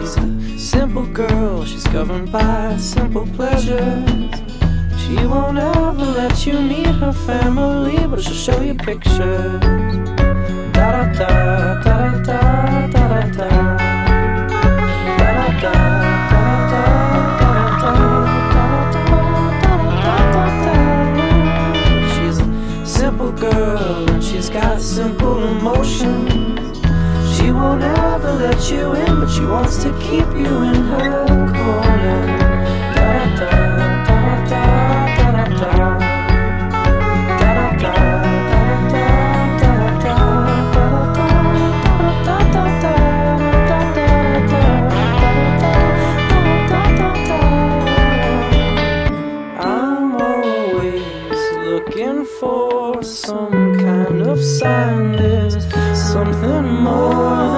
She's a simple girl, she's governed by simple pleasures. She won't ever let you meet her family, but she'll show you pictures. Da-da-da, da-da-da, da-da-da. She's a simple girl and she's got simple emotions. She won't ever let you in, but she wants to keep you in her corner. Looking for some kind of sign, there's something more